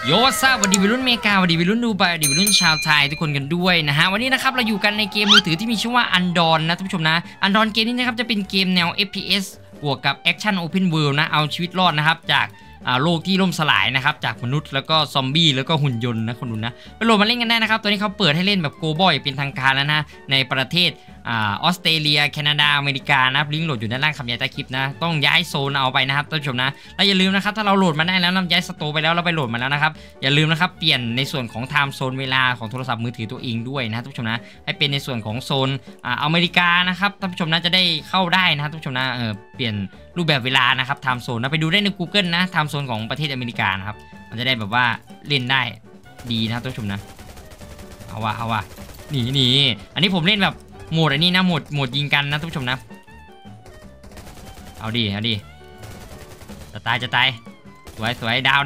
โยซ่าสวัสดีวัยรุ่นเมกาสวัสดีวัยรุ่นดูไบสวัสดีวัยรุ่นชาวไทยทุกคนกันด้วยนะฮะวันนี้นะครับเราอยู่กันในเกมมือถือที่มีชื่อว่าอันดอนนะท่านผู้ชมนะอันดอนเกมนี้นะครับจะเป็นเกมแนว FPS บวกกับแอคชั่นโอเพนเวิลด์นะเอาชีวิตรอดนะครับจากโลกที่ล่มสลายนะครับจากมนุษย์แล้วก็ซอมบี้แล้วก็หุ่นยนต์นะคนดูนะไปโหลดมาเล่นกันได้นะครับตัวนี้เขาเปิดให้เล่นแบบโกลบอลเป็นทางการแล้วนะในประเทศออสเตรเลียแคนาดาอเมริกานะลิงก์โหลดอยู่ด้านล่างคำย้ายใต้คลิปนะต้องย้ายโซนเอาไปนะครับท่านผู้ชมนะและอย่าลืมนะครับถ้าเราโหลดมาได้แล้วนำย้ายสโตร์ไปแล้วเราไปโหลดมาแล้วนะครับอย่าลืมนะครับเปลี่ยนในส่วนของไทม์โซนเวลาของโทรศัพท์มือถือตัวเองด้วยนะท่านผู้ชมนะให้เป็นในส่วนของโซนอเมริกานะครับท่านผู้ชมนะจะได้เข้าได้นะท่านผู้ชมนะเปลี่ยนรูปแบบเวลานะครับไทม์โซนนะไปดูได้ใน Google นะไทม์โซนของประเทศอเมริกานะครับมันจะได้แบบว่าเล่นได้ดีนะท่านผู้ชมนะเอาว่ะนี่อันนี้ผมเล่นแบบโหมดอันนี้นะโหมดยิงกันนะท่านผู้ชมนะเอาดิจะตายสวยดาว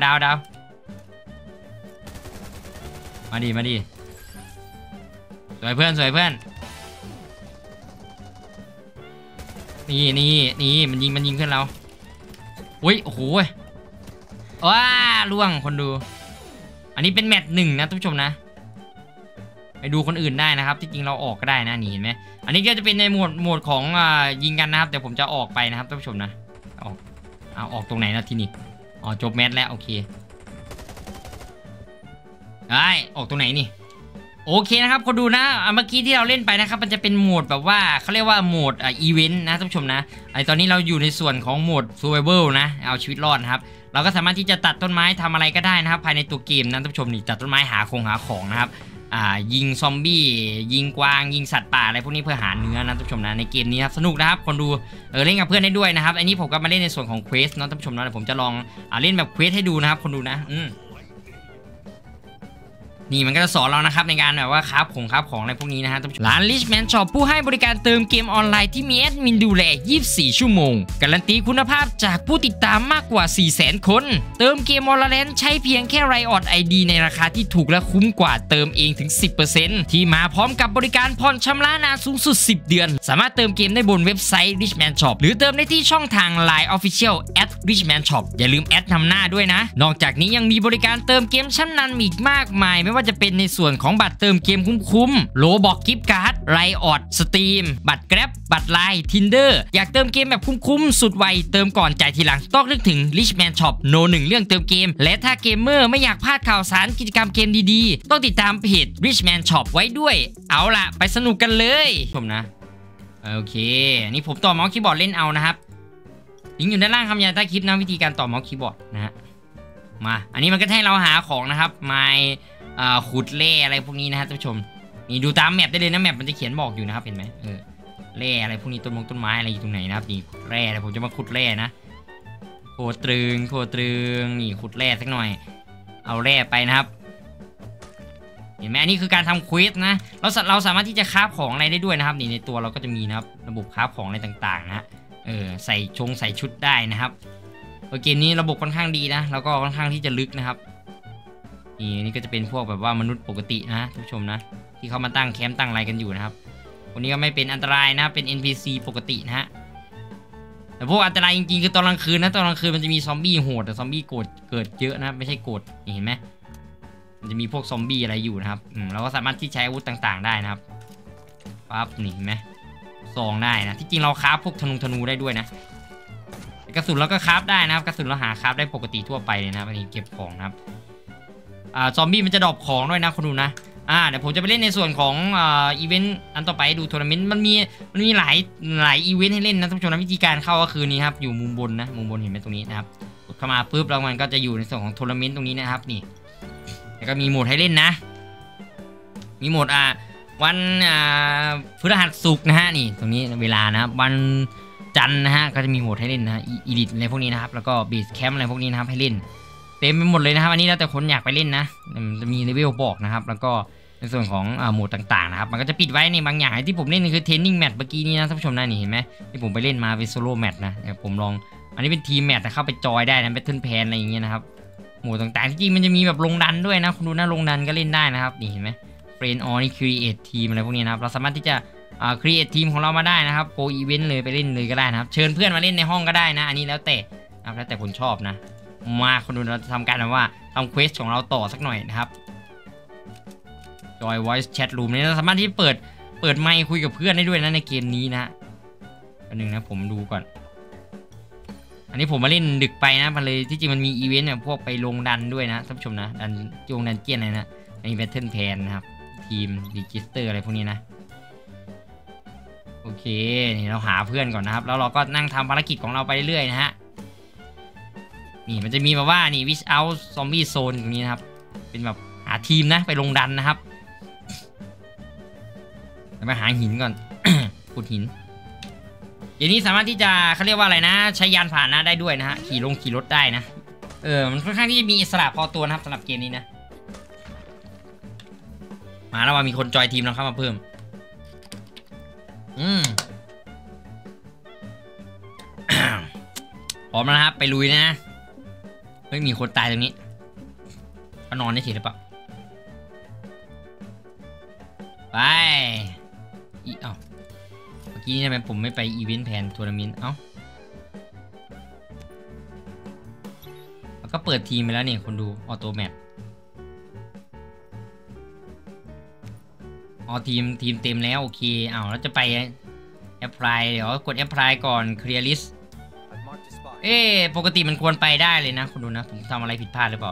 มาดิสวยเพื่อนนี่มันยิงเพื่อนเราอุ้ยโอ้โหว้าล่วงคนดูอันนี้เป็นแมตช์1นะท่านผู้ชมนะไปดูคนอื่นได้นะครับที่จริงเราออกก็ได้นะนี่เห็นไหมอันนี้ก็จะเป็นในโหมดของยิงกันนะครับแต่ผมจะออกไปนะครับท่านผู้ชมนะออกตรงไหนนะที่นี่จบแมตช์แล้วโอเคออกตรงไหนนี่โอเคนะครับคนดูนะเมื่อกี้ที่เราเล่นไปนะครับมันจะเป็นโหมดแบบว่าเขาเรียกว่าโหมดอีเวนต์นะท่านผู้ชมนะตอนนี้เราอยู่ในส่วนของโหมด survival นะเอาชีวิตรอดนะครับเราก็สามารถที่จะตัดต้นไม้ทำอะไรก็ได้นะครับภายในตัวเกมนะท่านผู้ชมนี่ตัดต้นไม้หาของนะครับยิงซอมบี้ยิงกวางยิงสัตว์ป่าอะไรพวกนี้เพื่อหาเนื้อนะท่านผู้ชมนะในเกมนี้ครับสนุกนะครับคนดูเล่นกับเพื่อนได้ด้วยนะครับอันนี้ผมก็มาเล่นในส่วนของเควสนะท่านผู้ชมนะผมจะลองเล่นแบบเควสให้ดูนะครับคนดูนะนี่มันก็จะสอนเรานะครับในการแบบว่าคราฟของอะไรพวกนี้นะฮะร้าน Richman Shop ผู้ให้บริการเติมเกมออนไลน์ที่มีแอดมินดูแล 24 ชั่วโมงการันตีคุณภาพจากผู้ติดตามมากกว่า 400,000 คนเติมเกม Valorant ใช้เพียงแค่ Riot ID ในราคาที่ถูกและคุ้มกว่าเติมเองถึง 10% ที่มาพร้อมกับบริการผ่อนชำระนานสูงสุด 10 เดือนสามารถเติมเกมได้บนเว็บไซต์ Richman Shop หรือเติมได้ที่ช่องทาง Line Official @Richman Shop อย่าลืมแอดนำหน้าด้วยนะนอกจากนี้ยังมีบริการเติมเกมชั้นนำอีกมากมายไม่ว่าจะเป็นในส่วนของบัตรเติมเกมคุ้มโลบอกกิฟต์การ์ดไรออดสตรีมบัตรแกร็บบัตรไลน์ทินเดอร์อยากเติมเกมแบบคุ้มสุดไวเติมก่อนจ่ายทีหลังต้องนึกถึง Richman Shop โน1เรื่องเติมเกมและถ้าเกมเมอร์ไม่อยากพลาดข่าวสารกิจกรรมเกมดีๆต้องติดตามเพจ Richman Shop ไว้ด้วยเอาล่ะไปสนุกกันเลยผมนะโอเคนี่ผมต่อเมาส์คีย์บอร์ดเล่นเอานะครับลิงก์อยู่ด้านล่างคำบรรยายใต้คลิปนะวิธีการต่อเมาส์คีย์บอร์ดนะฮะมาอันนี้มันก็ให้เราหาของนะครับขุดแร่อะไรพวกนี้นะฮะท่านผู้ชมนี่ดูตามแมปได้เลยนะแมปมันจะเขียนบอกอยู่นะครับเห็นไหมแร่อะไรพวกนี้ต้นไม้อะไรอยู่ตรงไหนนะครับนี่แร่อะไรผมจะมาขุดแร่นะโคตรึงนี่ขุดแร่สักหน่อยเอาแร่ไปนะครับเห็นไหมอันนี้คือการทำเควสนะเราสามารถที่จะคราฟของอะไรได้ด้วยนะครับนี่ในตัวเราก็จะมีนะครับระบบคราฟของอะไรต่างๆนะใส่ชุดได้นะครับเกมนี้ระบบค่อนข้างดีนะแล้วก็ค่อนข้างที่จะลึกนะครับนี่ก็จะเป็นพวกแบบว่ามนุษย์ปกตินะท่านผู้ชมนะที่เขามาตั้งแคมป์ตั้งอะไรกันอยู่นะครับคนนี้ก็ไม่เป็นอันตรายนะเป็น NPC ปกตินะฮะแต่พวกอันตรายจริงๆคือตอนกลางคืนนะตอนกลางคืนมันจะมีซอมบี้โหดแต่ซอมบี้เกิดเยอะนะไม่ใช่โกรธเห็นไหมมันจะมีพวกซอมบี้อะไรอยู่นะครับเราก็สามารถที่ใช้อาวุธต่างๆได้นะครับปั๊บนี่เห็นไหมซองได้นะที่จริงเราคราฟพวกธนูได้ด้วยนะกระสุนเราก็คราฟได้นะครับกระสุนเราหาคราฟได้ปกติทั่วไปเลยนะครับอันนี้เก็บของนะครับซอมบี้มันจะดรอปของด้วยนะคุณดูนะเดี๋ยวผมจะไปเล่นในส่วนของอีเวนต์อันต่อไปดูทัวร์นาเมนต์มันมีหลายอีเวนต์ให้เล่นนะท่านผู้ชมนะวิธีการเข้าก็คือนี้ครับอยู่มุมบนนะมุมบนเห็นไหมตรงนี้นะครับกดเข้ามาปุ๊บแล้วมันก็จะอยู่ในส่วนของทัวร์นาเมนต์ตรงนี้นะครับนี่แล้วก็มีโหมดให้เล่นนะมีโหมดวันพฤหัสศุกร์นะฮะนี่ตรงนี้เวลานะครับวันจันทร์นะฮะก็จะมีโหมดให้เล่นนะอีลิทอะไรพวกนี้นะครับแล้วก็เบสแคมป์อะไรพวกนี้นะครับให้เล่นเต็มไปหมดเลยนะครับอันนี้แล้วแต่คนอยากไปเล่นนะจะมีเลเวลบอกนะครับแล้วก็ในส่วนของโหมดต่างๆนะครับมันก็จะปิดไว้ในบางอย่างที่ผมเล่นคือเทรนนิ่งแมตช์เมื่อกี้นี้นะท่านผู้ชมนะนี่เห็นไหมที่ผมไปเล่นมาเป็นโซโล่แมตช์นะผมลองอันนี้เป็นทีมแมตช์เข้าไปจอยได้นะแบทเทิลแพนอะไรอย่างเงี้ยนะครับโหมดต่างๆที่จริงมันจะมีแบบลงดันด้วยนะคุณดูนะลงดันก็เล่นได้นะครับนี่เห็นไหมเฟรนด์ออนี่ครีเอททีมอะไรพวกนี้นะครับเราสามารถที่จะครีเอททีมของเรามาได้นะครับโกอีเวนต์เลยไปเล่นเลยก็ได้นะครับเชิญเพื่อนมาเล่นในห้องก็ได้นะอันนี้แล้วแต่คนชอบนะโมาคนดูเราจะทำการแบบว่าทำเควสของเราต่อสักหน่อยนะครับ Joy Voice Chat Room นี่เราสามารถที่เปิดไมค์คุยกับเพื่อนได้ด้วยนะในเกมนี้นะอันหนึ่งนะผมดูก่อนอันนี้ผมมาเล่นดึกไปนะมันเลยที่จริงมันมีอีเวนต์เนี่ยพวกไปลงดันด้วยนะท่านผู้ชมนะดันเจียนอะไรนะในแบทเทิลแพนนะครับทีมรีจิสเตอร์อะไรพวกนี้นะโอเคนี่เราหาเพื่อนก่อนนะครับแล้วเราก็นั่งทำภารกิจของเราไปเรื่อยๆนะฮะนี่มันจะมีแบบว่านี่ Wish Out Zombie Zone ตรงนี้นะครับเป็นแบบหาทีมนะไปลงดันนะครับมาหาหินก่อน ขุดหินอย่างนี้สามารถที่จะเขาเรียกว่าอะไรนะใช้ยานพาหนะได้ด้วยนะฮะขี่รถได้นะมันค่อนข้างที่มีอิสระพอตัวนะครับสำหรับเกมนี้นะมาแล้วว่ามีคนจอยทีมเราเข้ามาเพิ่มพร้อมแล้วนะครับไปลุยนะไม่มีคนตายตรงนี้ก็นอนได้เฉยหรือเปล่าไปเอ้าเมื่อกี้นี่ทำไมผมไม่ไปอีเวนต์แพนทัวร์นาเมนต์แล้วก็เปิดทีมไปแล้วนี่คนดูออโต้แมปทีมเต็มแล้วโอเคแล้วจะไปแอปพลายเดี๋ยวกดแอปพลายก่อน Clear List ปกติมันควรไปได้เลยนะคุณดูนะผมทำอะไรผิดพลาดหรือเปล่า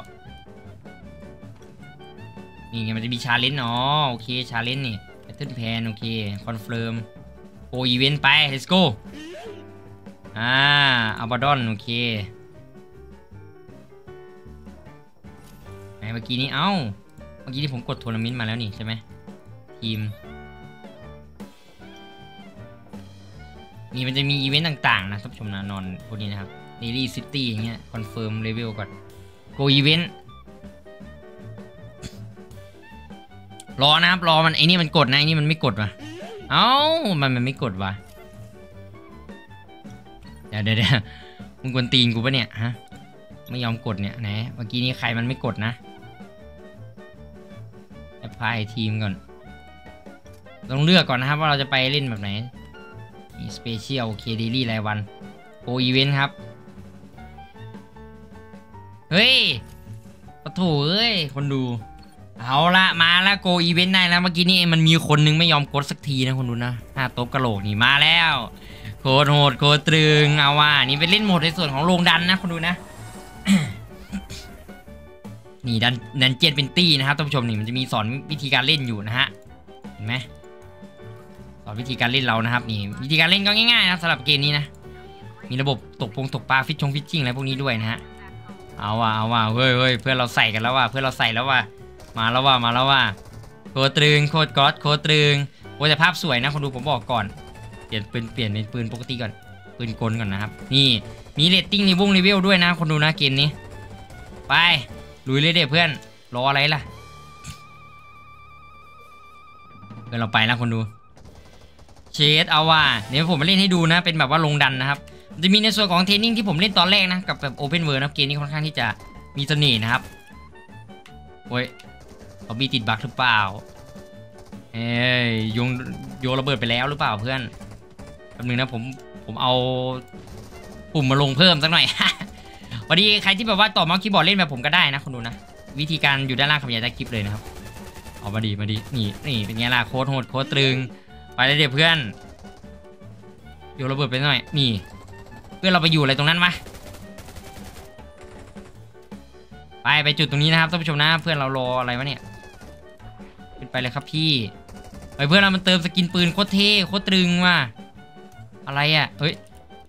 นี่ไงมันจะมีชาเลนจ์โอเคชาเลนจ์นี่แพทเทิร์นแพนโอเคคอนเฟิร์มโออีเวนต์ไป let's go อัลบาดอนโอเคเมื่อกี้นี้เมื่อกี้นี้ผมกดทัวร์นาเมนต์มาแล้วนี่ใช่ไหมทีมนี่มันจะมีอีเวนต์ต่างๆนะท่านผู้ชมนะนอนพวกนี้นะครับเดลี่ซิตี้อย่างเงี้ยคอนเฟิร์มเลเวลก่อนโกอีเวนต์รอนะครับรอมันไอ้นี่มันกดนะไอ้นี่มันไม่กดว่ะมันไม่กดว่ะเดี๋ยวมึงกวนตีนกูปะเนี่ยฮะไม่ยอมกดเนี่ยไหนเมื่อกี้นี้ใครมันไม่กดนะแอปพลายทีมก่อนต้องเลือกก่อนนะครับว่าเราจะไปเล่นแบบไหนมีสเปเชียลโอเคเดลี่รายวันโออีเวนต์ครับเฮ้ยปะโถเอ้ยคนดูเอาละมาแล้วโกอีเวนต์ได้แล้วเมื่อกี้นี่มันมีคนนึงไม่ยอมกดสักทีนะคนดูนะหน้าโต๊ะกะโหลกนี่มาแล้วโคตรโหดโคตรตรึงเอาว่านี่เป็นเล่นโหมดในส่วนของโรงดันนะคนดูนะ นี่ดันเจียนเป็นตี้นะครับท่านผู้ชมนี่มันจะมีสอนวิธีการเล่นอยู่นะฮะเห็นไหมสอนวิธีการเล่นเรานะครับนี่วิธีการเล่นก็ง่ายๆนะสำหรับเกมนี้นะมีระบบตกปลาฟิชชิ่งอะไรพวกนี้ด้วยนะฮะเอาว่าเฮ้ยเพื่อนเราใส่กันแล้วว่ามาแล้วว่าโคตรึงโคตรก๊อตโคตรึงโอ้แต่ภาพสวยนะคนดูผมบอกก่อนเปลี่ยนเป็นปืนปกติก่อนปืนกลก่อนนะครับนี่มีเรตติ้งในวงรีวิวด้วยนะคนดูนะเกมนี้ไปลุยเลยเด็กเพื่อนรออะไรล่ะเพื่อนเราไปแล้วคนดูเชดเอาว่าเดี๋ยวผมมาเล่นให้ดูนะเป็นแบบว่าลงดันนะครับจะมีในส่วนของเทรนนิ่งที่ผมเล่นตอนแรกนะกับแบบโอเพนเวิร์นะเกมนี้ค่อนข้างที่จะมีเสน่ห์นะครับโอ้ยเขามีติดบั๊กหรือเปล่าโยนระเบิดไปแล้วหรือเปล่าเพื่อนแป๊บนึงนะผมเอาปุ่มมาลงเพิ่มสักหน่อย พอดีใครที่แบบว่าต่อเมาส์คีย์บอร์ดเล่นแบบผมก็ได้นะคุณดูนะวิธีการอยู่ด้านล่างคำยายใต้คลิปเลยนะครับเอามาดีนี่เป็นไงล่ะโคตรโหดโคตรตรึงไปเลยเดี๋ยวเพื่อนโยนระเบิดไปหน่อยนี่เพื่อนเราไปอยู่อะไรตรงนั้นวะไปจุดตรงนี้นะครับท่านผู้ชมนะเพื่อนเรารออะไรวะเนี่ยขึ้นไปเลยครับพี่เพื่อนเรามันเติมสกินปืนโคตรเท่โคตรตรึงว่ะอะไรอ่ะเฮ้ย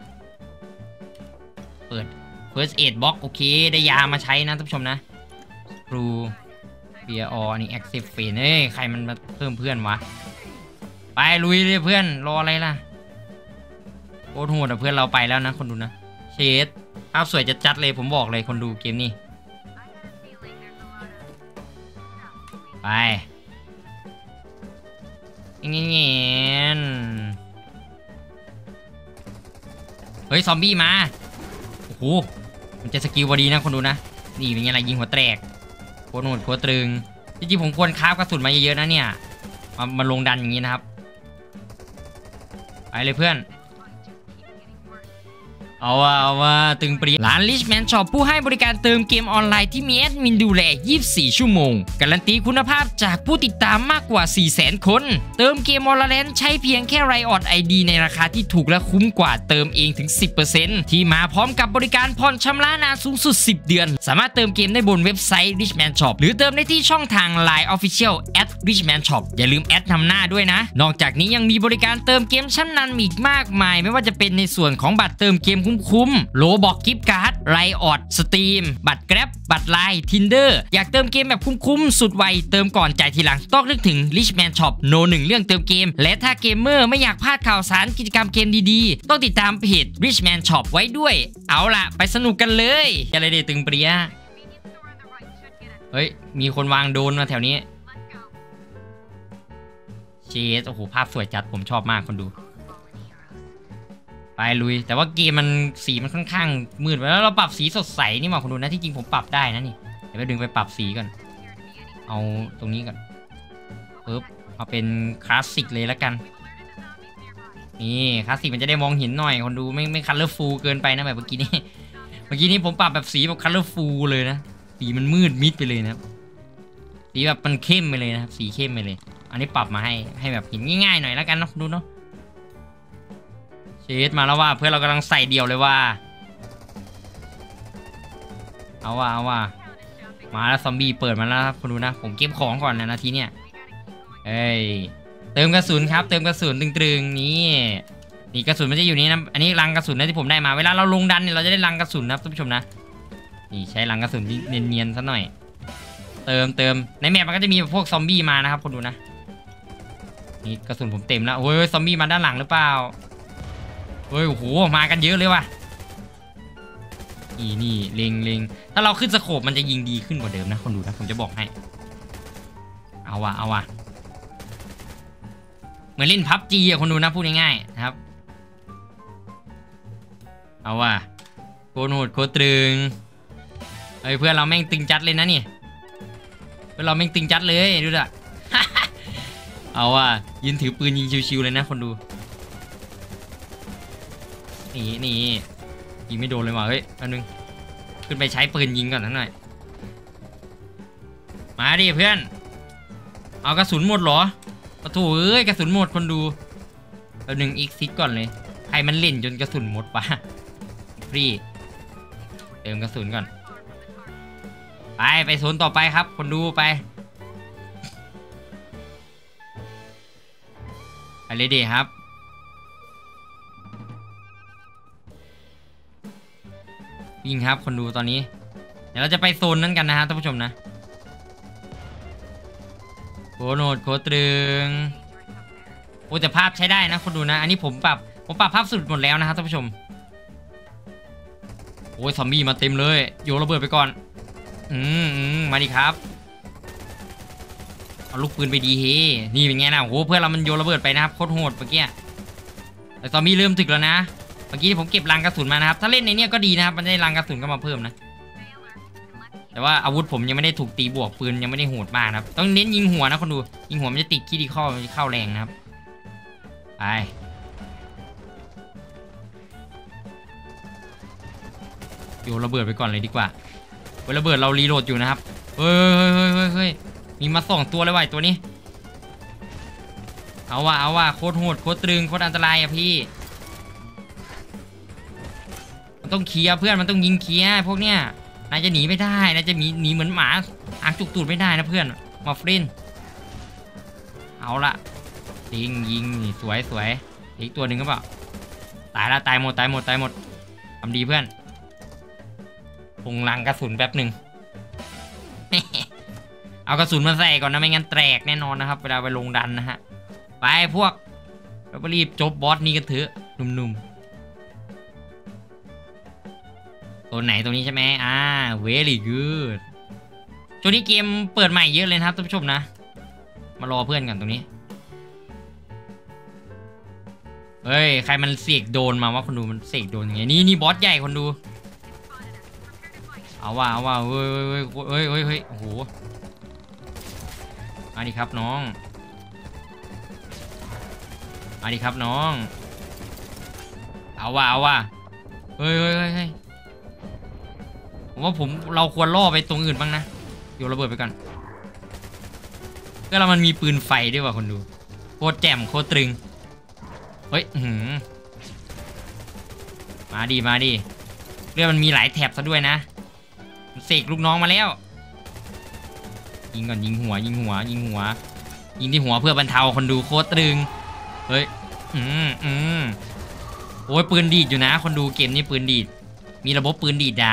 เปิด First Aid Box โอเคได้ยามาใช้นะท่านผู้ชมนะครูเบียร์อันนี้ Active Fan ใครมันมาเพิ่มเพื่อนวะไปลุยเลยเพื่อนรออะไรล่ะโคตรโหดเพื่อนเราไปแล้วนะคนดูนะเชดภาพสวยจัดเลยผมบอกเลยคนดูเกมนี้ไปเงี้ยเฮ้ยซอมบี้มาโอ้โหมันจะสกิลพอดีนะคนดูนะนี่เป็นไงล่ะยิงหัวแตกโคตรโหดโคตรตรึงจริงๆผมควรคราฟกระสุนมาเยอะๆนะเนี่ยมาลงดันอย่างนี้นะครับไปเลยเพื่อนเอาว่าตึงปรีร้าน Richman Shop ผู้ให้บริการเติมเกมออนไลน์ที่มีแอดมินดูแล24 ชั่วโมงการันตีคุณภาพจากผู้ติดตามมากกว่า 400,000 คนเติมเกม Valorant ใช้เพียงแค่ Riot ID ในราคาที่ถูกและคุ้มกว่าเติมเองถึง 10% ที่มาพร้อมกับบริการผ่อนชำระนานสูงสุด 10 เดือนสามารถเติมเกมได้บนเว็บไซต์ Richman Shop หรือเติมได้ที่ช่องทาง Line Official @Richman Shop อย่าลืมแอดนำหน้าด้วยนะนอกจากนี้ยังมีบริการเติมเกมชั้นนำอีกมากมายไม่ว่าจะเป็นในส่วนของบัตรเติมเกมคุ้มโลบอกกิฟต์การ์ดไรออดสตรีมบัตรแกร็บบัตรไลน์ทินเดอร์อยากเติมเกมแบบคุ้มๆสุดไวเติมก่อนจ่ายทีหลังต้องนึกถึง Richman Shop โน1เรื่องเติมเกมและถ้าเกมเมอร์ไม่อยากพลาดข่าวสารกิจกรรมเกมดีๆต้องติดตามเพจ Richman Shop ไว้ด้วยเอาล่ะไปสนุกกันเลยอะไรเดตึงเปรี้ยเฮ้ยมีคนวางโดนมาแถวนี้เชสโอ้โหภาพสวยจัดผมชอบมากคนดูไปลุยแต่ว่าเกมมันสีมันค่อนข้างมืดแล้วเราปรับสีสดใสนี่มาคนดูนะที่จริงผมปรับได้นะนี่เดี๋ยวไปดึงไปปรับสีก่อนเอาตรงนี้ก่อนปึ๊บเอาเป็นคลาสสิกเลยแล้วกันนี่คลาสสิกมันจะได้มองเห็นหน่อยคนดูไม่คัลเลอร์ฟูลเกินไปนะแบบเมื่อกี้นี้ผมปรับแบบสีแบบคัลเลอร์ฟูลเลยนะสีมันมืดมิดไปเลยนะสีแบบมันเข้มไปเลยนะครับสีเข้มไปเลยอันนี้ปรับมาให้แบบเห็นง่ายๆหน่อยแล้วกันนะดูเนาะเชดมาแล้วว่าเพื่อนเรากำลังใส่เดี่ยวเลยว่าเอาว่ามาแล้วซอมบี้เปิดมาแล้วครับคุณดูนะผมเก็บของก่อนนะนาทีเนี่ยเอ้ยเติมกระสุนครับเติมกระสุนตึงๆนี่กระสุนมันจะอยู่นี่นะอันนี้รังกระสุนนะที่ผมได้มาเวลาเราลงดันเนี่ยเราจะได้รังกระสุนนะท่านผู้ชมนะนี่ใช้รังกระสุนเนียนๆซะหน่อยเติมในแมปมันก็จะมีพวกซอมบี้มานะครับคุณดูนะนี่กระสุนผมเต็มแล้วโอ้ยซอมบี้มาด้านหลังหรือเปล่าเฮ้ยโอ้โหมากันเยอะเลยว่ะนี่เล็งถ้าเราขึ้นสโคปมันจะยิงดีขึ้นกว่าเดิมนะคนดูนะผมจะบอกให้เอาว่ะเหมือนเล่นพับจีอะคนดูนะพูดง่ายๆนะครับเอาว่ะโคตรโหดโคตรตรึงเฮ้ยเพื่อนเราแม่งตึงจัดเลยนะนี่เพื่อนเราแม่งตึงจัดเลยดูด่ะ เอาว่ะยืนถือปืนยิงชิวๆเลยนะคนดูนี่ยิงไม่โดนเลยว่ะเฮ้ยอันนึงขึ้นไปใช้ปืนยิงก่อนทั้งหน่อยมาดิเพื่อนเอากระสุนหมดเหรอโอ้โหเอ้ยกระสุนหมดคนดูอันนึงอีกซิกก่อนเลยใครมันเล่นจนกระสุนหมดปะฟรีเติมกระสุนก่อนไปโซนต่อไปครับคนดูไปเลยดิครับยิงครับคนดูตอนนี้เดี๋ยวเราจะไปโซนนั้นกันนะฮะท่านผู้ชมนะโคโนดโคตรึงโอ้แต่ภาพใช้ได้นะคนดูนะอันนี้ผมปรับภาพสุดหมดแล้วนะครับท่านผู้ชมโอ้ยซอมบี้มาเต็มเลยโยนระเบิดไปก่อนมาดิครับเอาลูกปืนไปดีเฮนี่เป็นไงนะโอ้เพื่อนเรามันโยนระเบิดไปนะครับโคตรโหดเมื่อกี้แต่ซอมบี้เริ่มถึกแล้วนะเมื่อกี้ผมเก็บรังกระสุนมานะครับถ้าเล่นในนี้ก็ดีนะครับมันได้รังกระสุนก็มาเพิ่มนะแต่ว่าอาวุธผมยังไม่ได้ถูกตีบวกปืนยังไม่ได้โหดมากนะครับต้องเน้นยิงหัวนะคนดูยิงหัวมันจะติดขี้ดีข้อมันจะเข้าแรงนะครับไปโยนระเบิดไปก่อนเลยดีกว่าระเบิดเรารีโหลดอยู่นะครับเฮ้ยมีมา2ตัวเลยว่ะตัวนี้เอาว่ะโคตรโหดโคตรตรึงโคตรอันตรายอะพี่มันต้องเคลียร์เพื่อนมันต้องยิงเคลียร์พวกเนี้ยนายจะหนีไม่ได้นายจะหนีเหมือนหมาอักจุกตูดไม่ได้นะเพื่อนมาฟรินเอาละยิงนี่สวยอีกตัวหนึ่งก็เปล่าตายละตายหมดทำดีเพื่อนปรุงรังกระสุนแป๊บหนึ่ง เอากระสุนมาใส่ก่อนนะไม่งั้นแตกแน่นอนนะครับเวลาไปลงดันนะฮะไปพวกเราไปรีบจบบอสนี้กันเถอะนุ่มๆตัวไหนตัวนี้ใช่ไหมvery good ช่วงนี้เกมเปิดใหม่เยอะเลยนะครับท่านผู้ชมนะมารอเพื่อนกันตรงนี้เฮ้ยใครมันเสกโดนมาว่าคนดูมันเสกโดนยังไงนี่บอสใหญ่คนดูเอาว่าเฮ้ยโอ้โหมาดิครับน้องเอาว่าเฮ้ยผมว่าเราควรล่อไปตรงอื่นบ้างนะโยนระเบิดไปก่อนก็แล้วมันมีปืนไฟด้วยว่ะคนดูโคตรแจ่มโคตรตรึงเฮ้ยมาดิเรื่องมันมีหลายแถบซะด้วยนะเสกลูกน้องมาแล้วยิงก่อนยิงหัวยิงที่หัวเพื่อบรรเทาคนดูโคตรตรึงเฮ้ยโอ้ยปืนดีดอยู่นะคนดูเกมนี้ปืนดีดมีระบบปืนดีดดา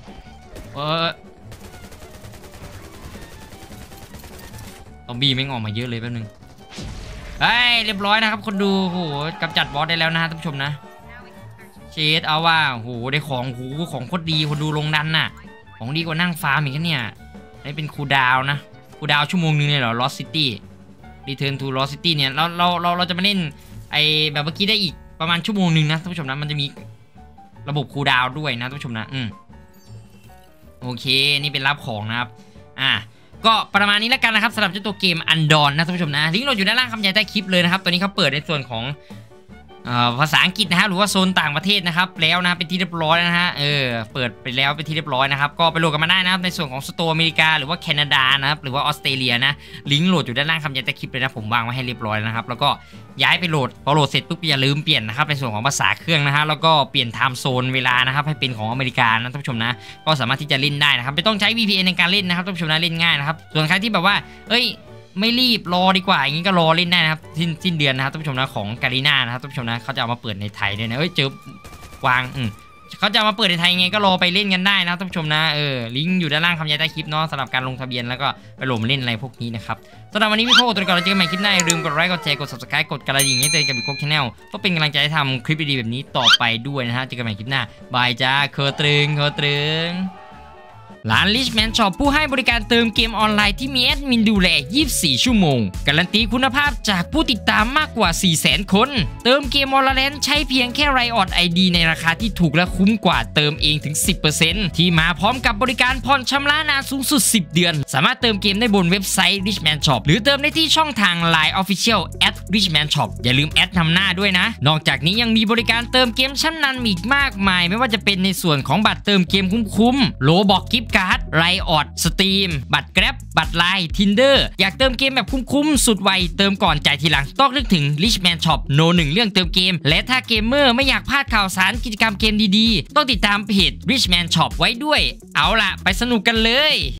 ซอมบี้แม่งออกมาเยอะเลยแป๊บนึงเฮ้ยเรียบร้อยนะครับคนดูโหกำจัดบอสได้แล้วนะท่านผู้ชมนะเชดเอาว่าโหได้ของโคตรดีคนดูลงดันน่ะของดีกว่านั่งฟาร์มอีกเนี่ยได้เป็นคูดาวนะคูดาวชั่วโมงนึงเลยเหรอ Lost City Return to Lost City เนี่ยเราจะมาเล่นไอแบบเมื่อกี้ได้อีกประมาณชั่วโมงนึงนะท่านผู้ชมนะมันจะมีระบบคูดาวด้วยนะท่านผู้ชมนะโอเคนี่เป็นรับของนะครับก็ประมาณนี้แล้วกันนะครับสำหรับเจ้าตัวเกมอันดอนนะท่านผู้ชมนะลิงก์โหลดอยู่ด้านล่างคำใต้คลิปเลยนะครับตัวนี้เขาเปิดในส่วนของภาษาอังกฤษนะฮะหรือว่าโซนต่างประเทศนะครับแล้วนะเป็นที่เรียบร้อยนะฮะเปิดไปแล้วเป็นที่เรียบร้อยนะครับก็ไปโหลดกันมาได้นะครับในส่วนของสโตร์อเมริกาหรือว่าแคนาดานะครับหรือว่าออสเตรเลียนะลิงก์โหลดอยู่ด้านล่างคำใต้คลิปเลยนะผมวางไว้ให้เรียบร้อยแล้วนะครับแล้วก็ย้ายไปโหลดพอโหลดเสร็จปุ๊บอย่าลืมเปลี่ยนนะครับในส่วนของภาษาเครื่องนะฮะแล้วก็เปลี่ยนไทม์โซนเวลานะครับให้เป็นของอเมริกานะท่านผู้ชมนะก็สามารถที่จะเล่นได้นะครับไม่ต้องใช้ VPN ในการเล่นนะครับท่านผู้ชมนะเล่นง่ายนะครับส่วนใครที่แบบว่าไม่รีบรอดีกว่าอย่างนี้ก็รอเล่นได้นะครับสิ้นเดือนนะครับท่านผู้ชมนะของการีน่านะครับท่านผู้ชมนะเขาจะเอามาเปิดในไทยด้วยนะเจอวางเขาจะเอามาเปิดในไทยไงก็รอไปเล่นกันได้นะท่านผู้ชมนะลิงก์อยู่ด้านล่างคำใต้คลิปเนาะสำหรับการลงทะเบียนแล้วก็ไปโหลดมาเล่นอะไรพวกนี้นะครับสำหรับวันนี้พี่โค้ดตัวก่อนเราเจอกันใหม่คลิปหน้าอย่าลืมกดไลค์กดแชร์กด subscribe กดกระดิ่งให้เตือนกับบิ๊กโค้ด Channel ก็เป็นกำลังใจให้ทำคลิปดีๆแบบนี้ต่อไปด้วยนะฮะเจอกันใหม่คลิปหน้าบายจ้าเคอตรึงร้าน Richman Shop ผู้ให้บริการเติมเกมออนไลน์ที่มีแอดมินดูแล 24 ชั่วโมงการันตีคุณภาพจากผู้ติดตามมากกว่า 400,000 คนเติมเกมออนไลน์ใช้เพียงแค่ Riot ID ในราคาที่ถูกและคุ้มกว่าเติมเองถึง 10% ที่มาพร้อมกับบริการผ่อนชำระนานสูงสุด 10 เดือนสามารถเติมเกมได้บนเว็บไซต์ Richman Shop หรือเติมได้ที่ช่องทาง Line Official @Richman Shop อย่าลืมแอดนำหน้าด้วยนะนอกจากนี้ยังมีบริการเติมเกมชั้นนำอีกมากมายไม่ว่าจะเป็นในส่วนของบัตรเติมเกมคุ้มๆโลบอกกิฟต์การ์ดไรออดสตรีมบัตรแกร็บบัตรไลน์ทินเดอร์อยากเติมเกมแบบคุ้มๆสุดไวเติมก่อนจ่ายทีหลังต้องนึกถึง Richman Shop โน1เรื่องเติมเกมและถ้าเกมเมอร์ไม่อยากพลาดข่าวสารกิจกรรมเกมดีๆต้องติดตามเพจ Richman Shop ไว้ด้วยเอาล่ะไปสนุกกันเลย